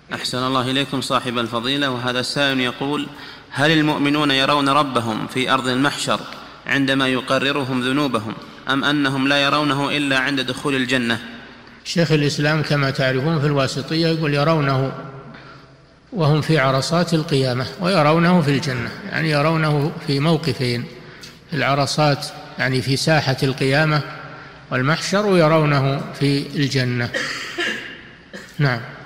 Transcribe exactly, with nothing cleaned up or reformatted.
أحسن الله إليكم صاحب الفضيلة. وهذا السائل يقول: هل المؤمنون يرون ربهم في أرض المحشر عندما يقررهم ذنوبهم، أم أنهم لا يرونه إلا عند دخول الجنة؟ شيخ الإسلام كما تعرفون في الواسطية يقول يرونه وهم في عرصات القيامة، ويرونه في الجنة، يعني يرونه في موقفين: العرصات يعني في ساحة القيامة والمحشر، ويرونه في الجنة. نعم.